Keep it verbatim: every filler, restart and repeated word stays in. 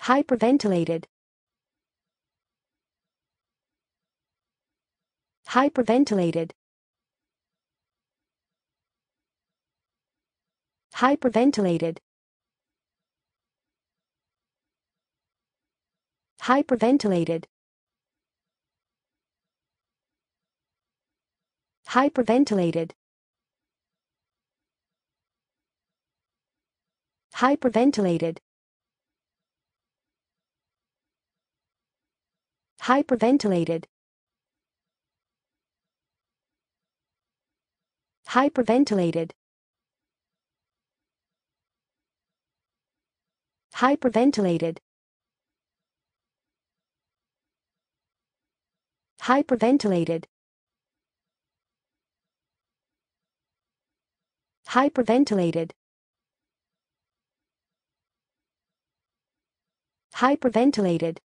Hyperventilated. Hyperventilated. Hyperventilated. Hyperventilated. Hyperventilated. Hyperventilated. Hyperventilated. Hyperventilated. Hyperventilated. Hyperventilated. Hyperventilated. Hyperventilated.